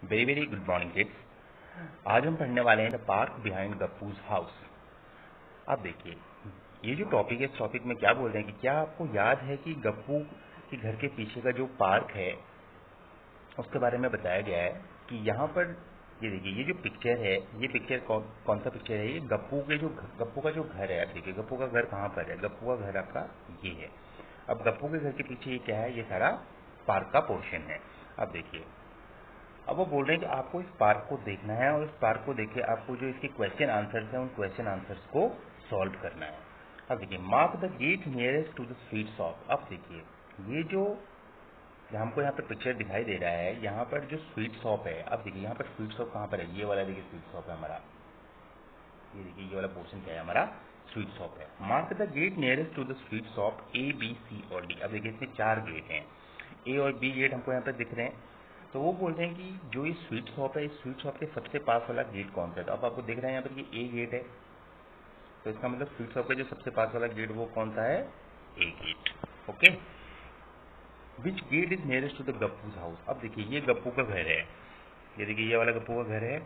Very very good morning kids. आज हम पढ़ने वाले हैं the park behind Gappu's house. अब देखिए, ये जो टॉपिक है, इस टॉपिक में क्या बोल रहे हैं कि क्या आपको याद है कि गप्पू के घर के पीछे का जो पार्क है उसके बारे में बताया गया है कि यहाँ पर ये देखिए, ये जो पिक्चर है, ये पिक्चर कौन सा पिक्चर है? ये गप्पू का जो घर है। अब देखिए, गप्पू का घर कहाँ पर है? गप्पू का घर आपका ये है। अब गप्पू के घर के पीछे ये क्या है? ये सारा पार्क का पोर्शन है। अब देखिए, अब वो बोल रहे हैं कि आपको इस पार्क को देखना है और इस पार्क को देख के आपको जो इसके क्वेश्चन आंसर्स हैं उन क्वेश्चन आंसर्स को सॉल्व करना है। अब देखिए, mark the gate nearest to the sweet shop. अब देखिए, ये जो हमको यहाँ पर पिक्चर दिखाई दे रहा है, यहाँ पर जो स्वीट शॉप है, अब देखिए यहाँ पर स्वीट शॉप कहाँ पर है? ये वाला देखिए स्वीट शॉप है हमारा। ये देखिए, ये वाला पोर्शन क्या है? हमारा स्वीट शॉप है। Mark the gate nearest to the sweet shop A B C और D। अब देखिए, इसमें 4 गेट हैं। A और B गेट हमको यहाँ पर दिख रहे हैं। तो वो बोल रहे हैं कि जो ये स्वीट शॉप है, इस स्वीट शॉप के सबसे पास वाला गेट कौन सा है? तो अब आपको दिख रहा है यहाँ पर कि A गेट है। तो इसका मतलब स्वीट शॉप का जो सबसे पास वाला गेट वो कौन सा है? A gate. Okay. Which gate is nearest to the Gappu's house. अब देखिए, ये गप्पू का घर है। ये देखिए, ये वाला गप्पू का घर है।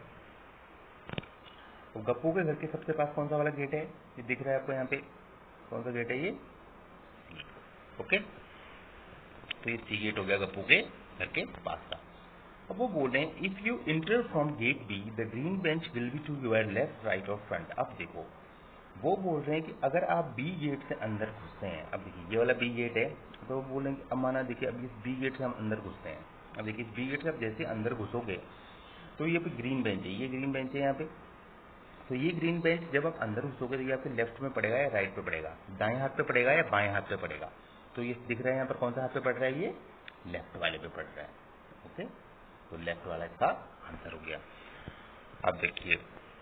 तो गप्पू के घर के सबसे पास कौन सा वाला गेट है? ये दिख रहा है आपको यहाँ पे। कौन सा गेट है ये? सी। ओके। तो ये सी गेट हो गया गप्पू के घर के पास का। अब वो बोल रहे हैं, if you enter from gate B the green bench will be to your left right और फ्रंट। अब देखो, वो बोल रहे हैं कि अगर आप बी गेट से अंदर घुसते हैं, अब देखिए ये वाला बी गेट है, तो वो बोल रहे हैं कि अब माना देखिए, अब इस बी गेट से हम अंदर घुसते हैं। अब देखिए, इस बी गेट से आप जैसे अंदर घुसोगे तो ये पे ग्रीन बेंच है, ये ग्रीन बेंच है यहाँ पे। तो ये ग्रीन बेंच जब आप अंदर घुसोगे तो ये आपके लेफ्ट में पड़ेगा या राइट पे पड़ेगा? दाएं हाथ पे पड़ेगा या बाएं हाथ पे पड़ेगा? तो ये दिख रहा है यहाँ पर कौन सा हाथ पे पड़ रहा है? ये लेफ्ट वाले पे पड़ रहा है। ओके, तो लेफ्ट वाला इसका आंसर हो गया। अब देखिए,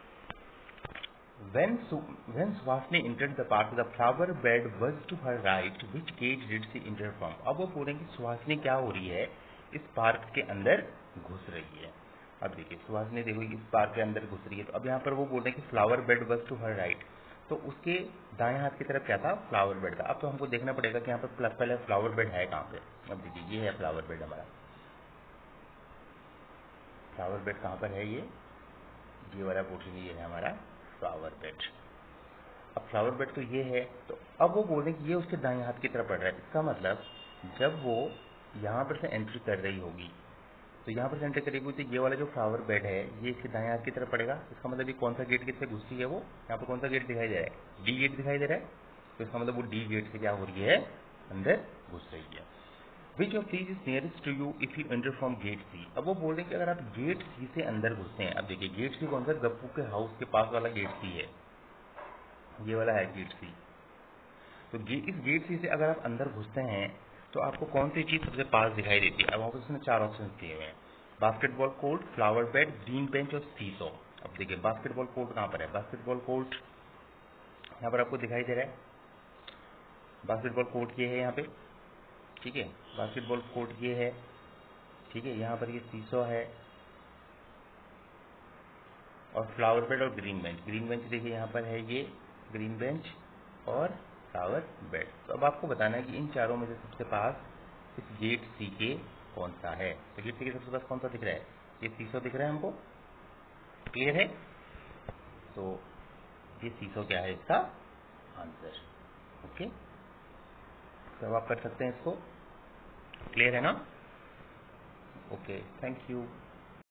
when Suhasini entered the park, the flower bed was to her right. Which gate did she enter from? अब वो बोल रहे हैं कि सुहासिनी क्या हो रही है? इस पार्क के अंदर घुस रही है। अब देखिए, सुहासिनी देखो इस पार्क के अंदर घुस रही है। तो अब यहाँ पर वो बोल रहे हैं कि flower bed was to her right. तो उसके दाएं हाथ की तरफ क्या था? फ्लावर बेड था। अब तो हमको देखना पड़ेगा कि यहाँ पर पहले फ्लावर बेड है कहाँ पे। अब देखिए, ये है फ्लावर बेड हमारा। फ्लावर बेड कहाँ पर है? ये वाला पोर्शन ये है हमारा फ्लावर बेड। अब फ्लावर बेड तो ये है। तो अब वो बोल रहे हैं कि ये उसके दाएं हाथ की तरफ पड़ रहा है। इसका मतलब जब वो यहाँ पर से एंट्री कर रही होगी, तो यहाँ पर से एंट्री करेगी तो ये वाला जो फ्लावर बेड है ये इसके दाएं हाथ की तरफ पड़ेगा। इसका मतलब ये कौन सा गेट किससे घुसती है? वो यहाँ पर कौन सा गेट दिखाई दे रहा है? डी गेट दिखाई दे रहा है। तो इसका मतलब वो डी गेट से क्या हो रही है? अंदर घुस रही है। Which of these is nearest to you if you enter from gate C. अब वो बोल रहे हैं कि अगर आप गेट सी से अंदर घुसते हैं, अब देखिए गेट सी कौन सा? गप्पू के हाउस के पास वाला गेट सी है। ये वाला है गेट सी। तो इस गेट सी से अगर आप अंदर घुसते हैं तो आपको कौन सी चीज सबसे पास दिखाई देती है? अब आपको इसमें 4 ऑप्शन दिए हुए हैं। Basketball court, flower bed, green bench और सीसॉ। अब देखिए, बास्केटबॉल कोर्ट कहाँ पर है? बास्केटबॉल कोर्ट यहाँ पर आपको दिखाई दे रहा है। बास्केटबॉल कोर्ट ये है यहाँ पे, ठीक है। बास्केटबॉल कोर्ट ये है, ठीक है। यहाँ पर ये सीसॉ है और फ्लावर बेड और ग्रीन बेंच। ग्रीन बेंच देखिए यहाँ पर है, ये ग्रीन बेंच और फ्लावर बेड। तो अब आपको बताना है कि इन चारों में से सबसे पास इस गेट सी के कौन सा है? तो गेट सी के सबसे पास कौन सा दिख रहा है? ये सीसो दिख रहा है हमको। क्लियर है? तो ये सीसो क्या है इसका आंसर? ओके, तो अब आप कर सकते हैं इसको। क्लियर है ना? Okay, thank you.